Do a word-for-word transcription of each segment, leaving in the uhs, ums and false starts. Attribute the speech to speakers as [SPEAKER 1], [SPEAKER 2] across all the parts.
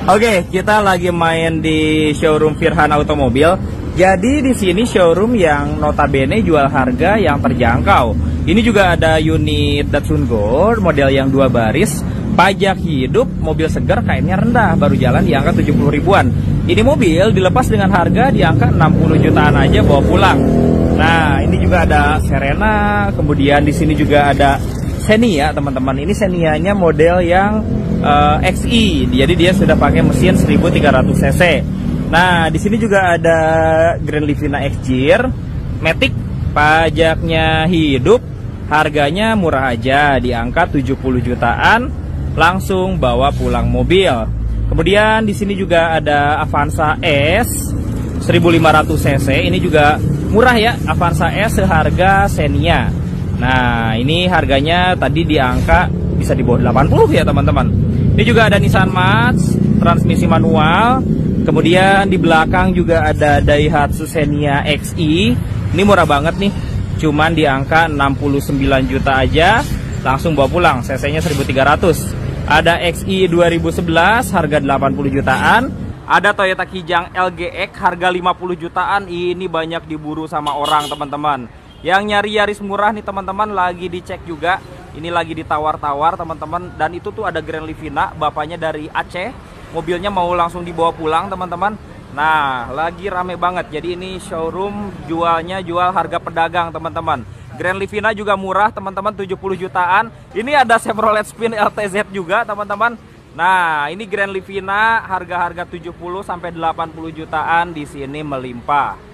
[SPEAKER 1] Oke, kita lagi main di showroom Firhan Automobil. Jadi di sini showroom yang notabene jual harga yang terjangkau. Ini juga ada unit Datsun Go model yang dua baris, pajak hidup, mobil segar, K M-nya rendah, baru jalan di angka tujuh puluh ribuan. Ini mobil dilepas dengan harga di angka enam puluh jutaan aja bawa pulang. Nah, ini juga ada Serena, kemudian di sini juga ada Xenia, teman-teman. Ini Xenia-nya model yang uh, X I, jadi dia sudah pakai mesin seribu tiga ratus cc. Nah, di sini juga ada Grand Livina X-Gear Matic, pajaknya hidup, harganya murah aja di angka tujuh puluh jutaan, langsung bawa pulang mobil. Kemudian di sini juga ada Avanza S seribu lima ratus cc, ini juga murah ya, Avanza S seharga Xenia. Nah, ini harganya tadi di angka bisa di bawah delapan puluh ya teman-teman. Ini juga ada Nissan March transmisi manual. Kemudian di belakang juga ada Daihatsu Xenia X I. Ini murah banget nih, cuman di angka enam puluh sembilan juta aja, langsung bawa pulang, cc-nya seribu tiga ratus. Ada X I dua ribu sebelas harga delapan puluh jutaan. Ada Toyota Kijang L G X harga lima puluh jutaan. Ini banyak diburu sama orang teman-teman. Yang nyari Yaris murah nih teman-teman, lagi dicek juga. Ini lagi ditawar-tawar teman-teman. Dan itu tuh ada Grand Livina, bapaknya dari Aceh. Mobilnya mau langsung dibawa pulang teman-teman. Nah, lagi rame banget. Jadi ini showroom jualnya jual harga pedagang teman-teman. Grand Livina juga murah teman-teman, tujuh puluh jutaan. Ini ada Chevrolet Spin L T Z juga teman-teman. Nah, ini Grand Livina harga-harga tujuh puluh sampai delapan puluh jutaan di sini melimpah.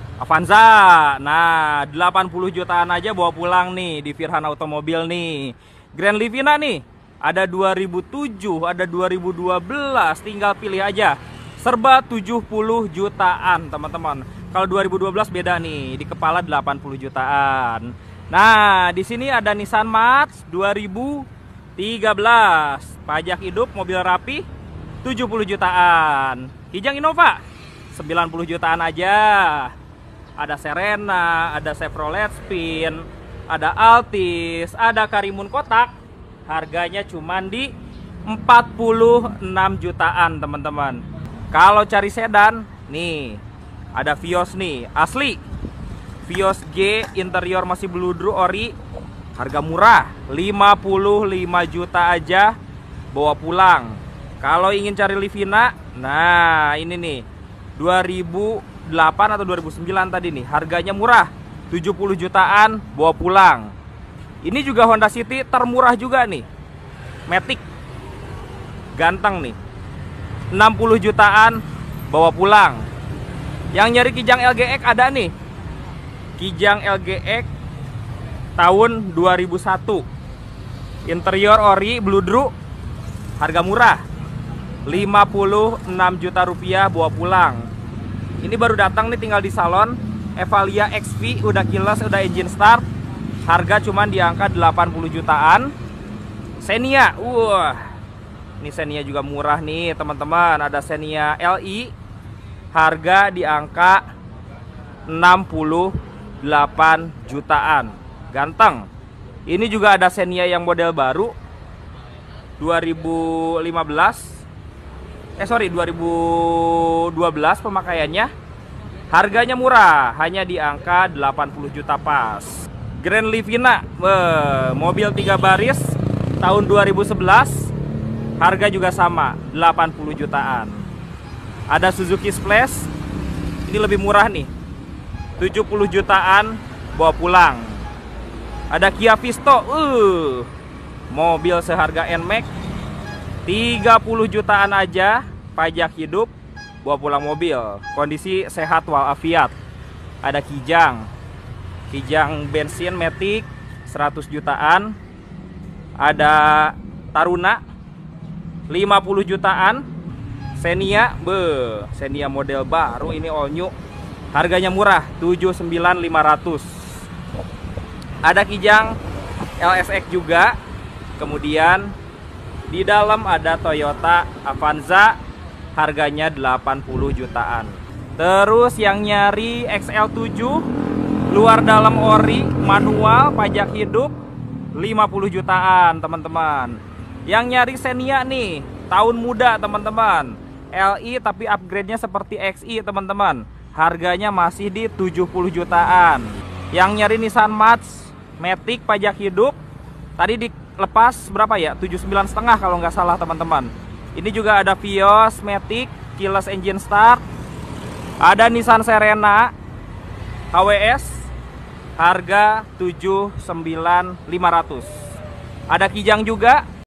[SPEAKER 1] Avanza, nah delapan puluh jutaan aja bawa pulang nih di Firhan Automobil nih. Grand Livina nih, ada dua ribu tujuh, ada dua ribu dua belas, tinggal pilih aja. Serba tujuh puluh jutaan teman-teman. Kalau dua ribu dua belas beda nih, di kepala delapan puluh jutaan. Nah, di sini ada Nissan March dua ribu tiga belas, pajak hidup, mobil rapi, tujuh puluh jutaan. Kijang Innova sembilan puluh jutaan aja. Ada Serena, ada Chevrolet Spin, ada Altis, ada Karimun kotak. Harganya cuma di empat puluh enam jutaan teman-teman. Kalau cari sedan, nih ada Vios nih, asli Vios G, interior masih bludru ori. Harga murah, lima puluh lima juta aja bawa pulang. Kalau ingin cari Livina, nah ini nih dua ribu delapan atau dua ribu sembilan tadi nih, harganya murah, tujuh puluh jutaan bawa pulang. Ini juga Honda City termurah juga nih, Matic ganteng nih, enam puluh jutaan bawa pulang. Yang nyari Kijang L G X ada nih, Kijang L G X tahun dua ribu satu, interior ori bludru, harga murah, lima puluh enam juta rupiah bawa pulang. Ini baru datang nih, tinggal di salon. Evalia X V udah keyless, udah engine start. Harga cuman di angka delapan puluh jutaan. Xenia, wah, ini Xenia juga murah nih teman-teman. Ada Xenia L I, harga di angka enam puluh delapan jutaan. Ganteng. Ini juga ada Xenia yang model baru dua ribu lima belas. Eh sorry, dua ribu dua belas pemakaiannya. Harganya murah, hanya di angka delapan puluh juta pas. Grand Livina, eh, mobil tiga baris tahun dua ribu sebelas. Harga juga sama, delapan puluh jutaan. Ada Suzuki Splash, ini lebih murah nih, tujuh puluh jutaan bawa pulang. Ada Kia Visto, uh, mobil seharga N Max, tiga puluh jutaan aja, pajak hidup, bawa pulang mobil, kondisi sehat walafiat. Ada Kijang, Kijang bensin Matic seratus jutaan. Ada Taruna lima puluh jutaan. Xenia, be, Xenia model baru ini all new, harganya murah, tujuh puluh sembilan ribu lima ratus. Ada Kijang L S X juga. Kemudian di dalam ada Toyota Avanza, harganya delapan puluh jutaan. Terus yang nyari X L tujuh, luar dalam ori, manual, pajak hidup, lima puluh jutaan teman-teman. Yang nyari Xenia nih, tahun muda teman-teman. L I tapi upgrade-nya seperti X I teman-teman. Harganya masih di tujuh puluh jutaan. Yang nyari Nissan March Matic pajak hidup tadi dilepas berapa ya? tujuh puluh sembilan koma lima kalau nggak salah teman-teman. Ini juga ada Vios Matic keyless engine start. Ada Nissan Serena H W S harga tujuh puluh sembilan ribu lima ratus. Ada Kijang juga